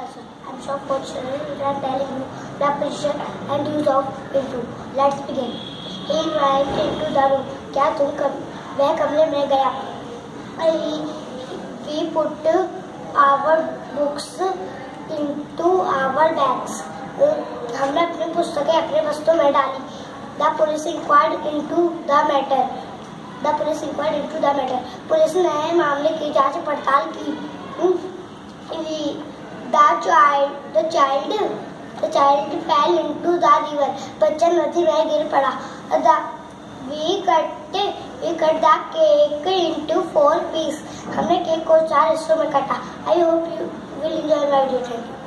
person. I'm sure for children are telling you the position and use of into. Let's begin. He went into the room. क्या वह कमरे में गया? We put our books into our bags. हमने अपनी पुस्तकें अपने बस्तों में डाली. The police inquired into the matter. Police ने मामले की जांच पड़ताल की. The child fell into the river. बच्चा नदी में गिर पड़ा. We cut the cake into 4 pieces. हमने केक को 4 हिस्सों में काटा. I hope you will enjoy my video. Thank you.